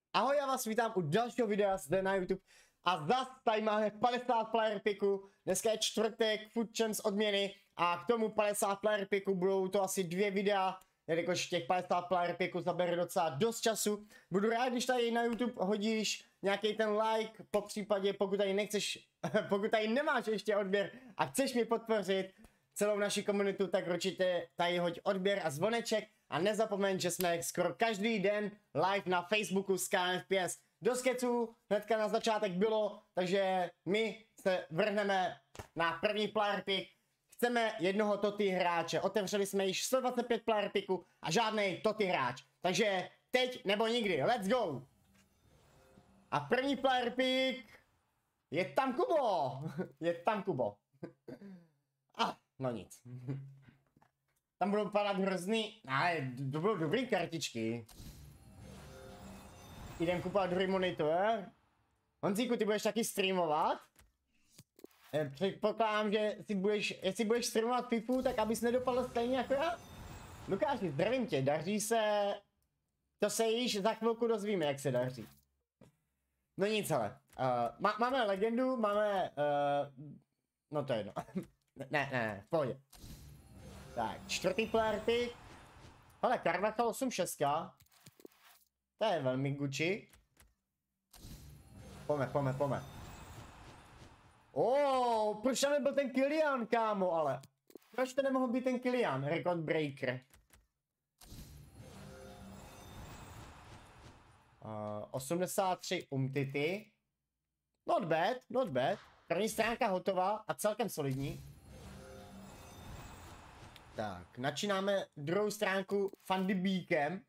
Ahoj, já vás vítám u dalšího videa zde na YouTube. A zase tady máme 50 player picků. Dneska je čtvrtek, Food Champs odměny. A k tomu 50 player picků budou to asi 2 videa. Jelikož těch 50 player picků zabere docela dost času. Budu rád, když tady na YouTube hodíš nějaký ten like. Po případě, pokud tady nechceš, pokud tady nemáš ještě odběr a chceš mě podpořit celou naši komunitu, tak určitě tady hoď odběr a zvoneček. A nezapomeň, že jsme skoro každý den live na Facebooku s KNFPS. Do skeců hnedka na začátek bylo, takže my se vrhneme na první player pick. Chceme jednoho Toty hráče. Otevřeli jsme již 125 player picků a žádný Toty hráč. Takže teď nebo nikdy. Let's go! A první player pick je tam Kubo. Je tam Kubo. No nic. Tam budou padat hrozný, ale to budou dobrý kartičky. Jdem kupovat druhý monitor. Honzíku, ty budeš taky streamovat? Předpokládám, že jestli budeš streamovat FIFU, tak abys nedopadl stejně jako já. Lukáši, zdravím tě, daří se... To se již za chvilku dozvíme, jak se daří. No nic, hele. Máme legendu, máme... No to je jedno. ne, v pohodě. Tak, čtvrtý player pick. Hele, Carvajal 8-6. To je velmi Gucci. Pome. Proč tam nebyl ten Kylian, kámo, ale? Proč to nemohl být ten Kylian, record breaker? 83 Umtiti. Not bad. První stránka hotová a celkem solidní. Tak, načínáme druhou stránku Fandy Beakem.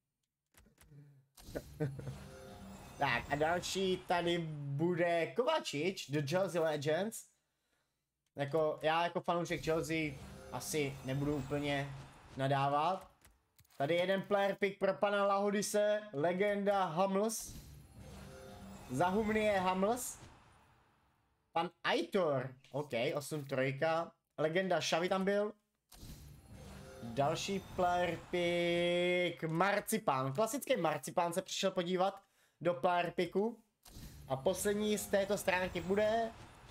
Tak a další tady bude Kovačič, The Chelsea Legends. Já jako fanoušek Chelsea asi nebudu úplně nadávat. Tady jeden player pick pro pana Lahodise, legenda Hummels. Zahumnie Hummels. Pan Aitor, OK, 8-3. Legenda Xavi tam byl. Další player pick Marcipán. Klasický Marcipán se přišel podívat do player picku. A poslední z této stránky bude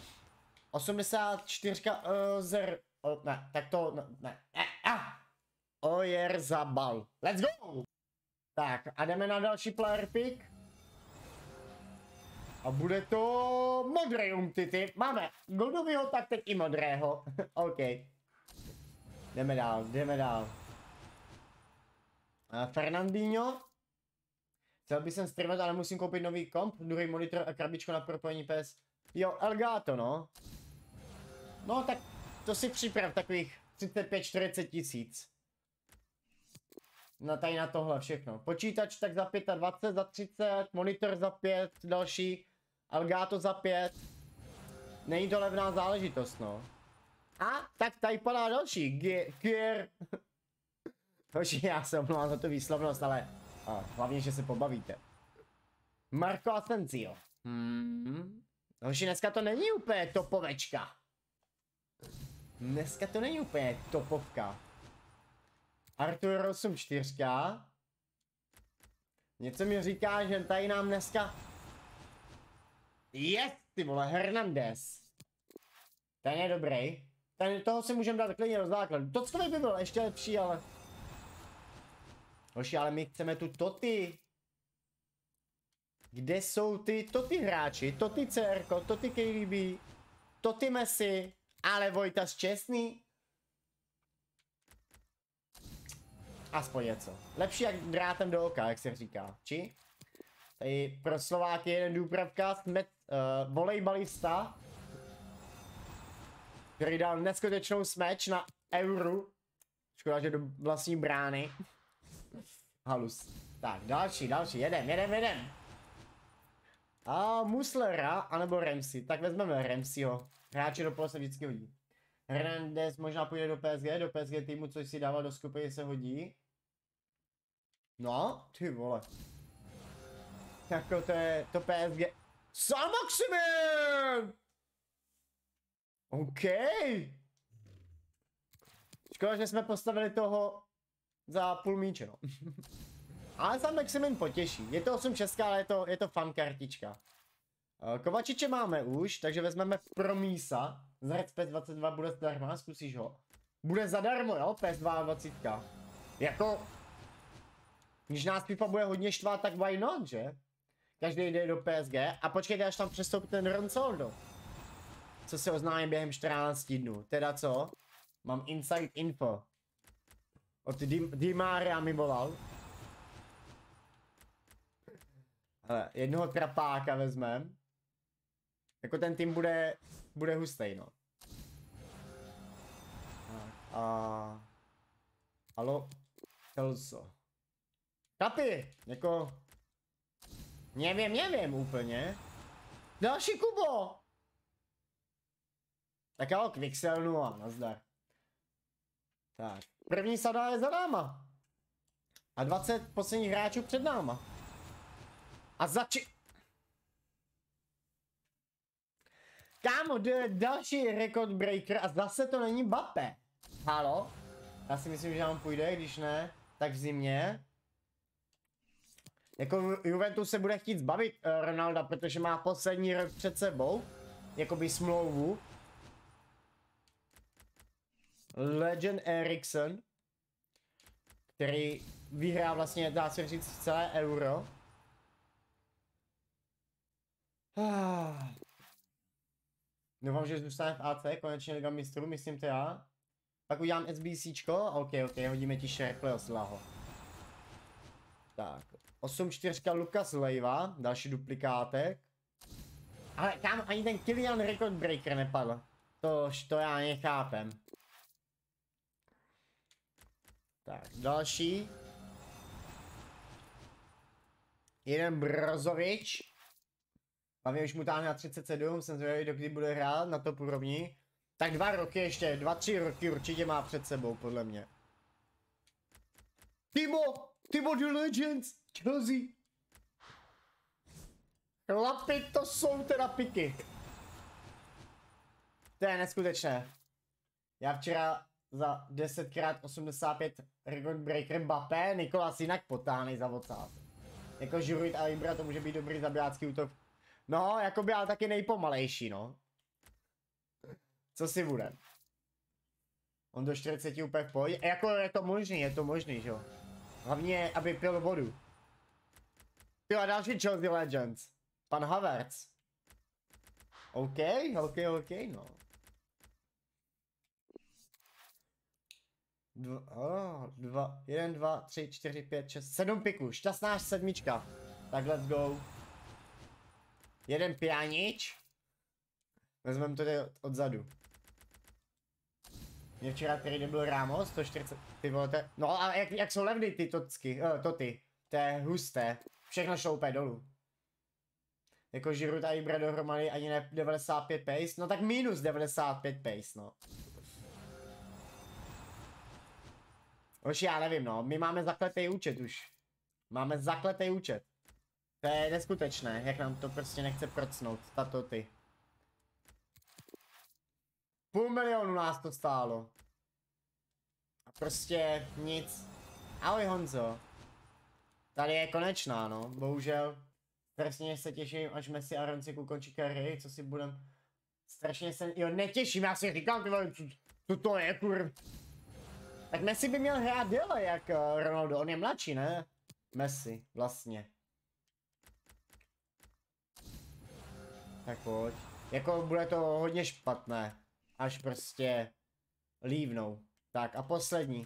84 ne, tak to ne. Oyarzabal. Let's go! Tak a jdeme na další player pick. A bude to modrý Umtiti. Máme goldovýho, tak teď i modrého. OK. Jdeme dál. Fernandinho. Chtěl bych sem streamovat, ale musím koupit nový komp, druhý monitor a krabičku na propojení PS. Jo, Elgato, no. No tak to si připrav takových 35-40 tisíc. No tady na tohle všechno. Počítač tak za 25, za 30, monitor za 5, další. Elgato za 5. Není to levná záležitost, no. A tak tady padá další, Gear. Hoši, já se omlouvám za tu výslovnost, ale hlavně, že se pobavíte. Marco Asensio. Hoši, dneska to není úplně topovečka. Dneska to není úplně topovka. Artur 8-4. Něco mi říká, že tady nám dneska... Yes, ty vole, Hernandez. Ten je dobrý. Toho si můžeme dát klidně do základu. Tockovi by byl ještě lepší, ale... Hoši, ale my chceme tu Toty. Kde jsou ty Toty hráči? Toty CR, Toty KDB, Toty Messi, ale Vojtas Čestný? Aspoň něco. Lepší jak drátem do oka, jak se říká. Či? Tady pro Slováky jeden důpravka, volejbalista, který dal neskutečnou smeč na Euro. Škoda, že do vlastní brány. Halus. Tak, další, jedem. A Muslera, anebo Ramsey. Tak vezmeme Ramseyho. Hráče do pole se vždycky hodí. Hernandez možná půjde do PSG týmu, což si dával do skupiny, se hodí. No, ty vole. Jako to PSG. Saint-Maximin! OK. Škoda, že jsme postavili toho za půl míče, no. Ale Zamek se mi potěší. Je to 8 ale je to fun kartička. Kovačiče máme už, takže vezmeme Promísa. Zrec PS22 bude zdarma, zkusíš ho. Bude zadarmo, jo, PS22. Jako... Když nás FIFA bude hodně štvát, tak why not, že? Každý jde do PSG a počkejte, až tam přestoupí ten Ronaldo. Co se oznámí během 14 dnů. Teda co? Mám inside info. Od Di Maria mi volal. Ale jednoho trapáka vezmem. Jako ten tým bude hustej, no. Halo? Kelso. Kapi, jako... Nevím úplně. Další Kubo! Tak jo, Quixel 0, nazdar. Tak, první sada je za náma. A 20 posledních hráčů před náma. A Kámo, další record breaker a zase to není Mbappé. Halo? Já si myslím, že nám půjde, když ne, tak v zimě. Jako Juventus se bude chtít zbavit Ronalda, protože má poslední rok před sebou. Jakoby smlouvu. Legend Eriksen. Který vyhrá vlastně, dá se říct, celé euro. Doufám, že zůstane v AC, konečně Liga mistrů, myslím to já. Pak udělám SBCčko, ok, hodíme ti Šerkle Oslaho. Tak, 8-4 Lukas Leiva, další duplikátek. Ale kam ani ten Kylian Record Breaker nepadl. To já nechápem. Tak, další. Jeden Brozovič. Hlavně už mu táhne na 37, jsem zvědavý, dokdy bude hrát na top úrovni. Tak 2 roky ještě, 2-3 roky určitě má před sebou, podle mě. Timo the Legends, Chelsea. Chlapi, to jsou teda piky. To je neskutečné. Já včera za 10x85 record breaker Mbappé, Nikolas jinak potáhnej za WhatsApp. Jako Žuruit a Ibra to může být dobrý zabijácký útok. No, jako by ale taky nejpomalejší, no. Co si bude? On do 40 úplně v pohodě. Jako je to možný, že jo. Hlavně, aby pil vodu. Ty a další Chelsea Legends. Pan Havertz. OK, no. 1, 2, 3, 4, 5, 6, 7 piků. Šťastná sedmička. Tak let's go. Jeden Pjanič. Vezmeme to tady odzadu. Mě včera který nebyl Ramos, 140, ty vole, no a jak jsou levný ty tocky, to je husté. Všechno šlo úplně dolů. Jako Giroud a Ibra dohromady ani ne 95 pace, no tak minus 95 pace, no. Už já nevím, no, my máme zakletý účet už. Máme zakletý účet. To je neskutečné, jak nám to prostě nechce procnout, tato ty. 500 000 nás to stálo. A prostě nic. Ahoj Honzo. Tady je konečná, no, bohužel. Strašně se těším, až Messi a Ronci ukončí kariéry, co si budem. Strašně se, jo, netěším, já si říkám, co to je, kurv. Tak Messi by měl hrát déle jak Ronaldo, on je mladší, ne? Messi, vlastně. Tak pojď. Jako bude to hodně špatné. Až prostě lívnou. Tak a poslední.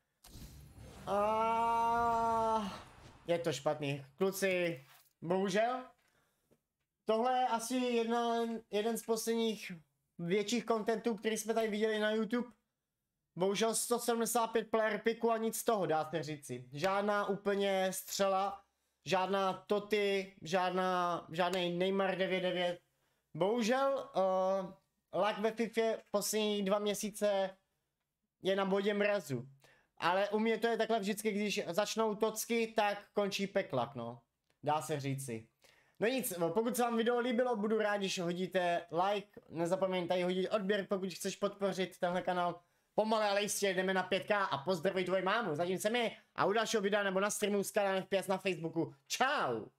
Je to špatný. Kluci, bohužel. Tohle je asi jeden z posledních větších contentů, který jsme tady viděli na YouTube. Bohužel 175 player picků a nic z toho, dá se říci. Žádná úplně střela, žádná Toty, žádný Neymar 99. Bohužel, lag ve FIFA poslední 2 měsíce je na bodě mrazu. Ale u mě to je takhle vždycky, když začnou tocky, tak končí peklak, no. Dá se říci. No nic, pokud se vám video líbilo, budu rád, když hodíte like. Nezapomeňte tady hodit odběr, pokud chceš podpořit tenhle kanál. Pomalé, ale jistě jdeme na 5K a pozdravuj tvoji mámu. Zatím se mi a u dalšího videa nebo na streamu s kanálem FPS na Facebooku. Čau!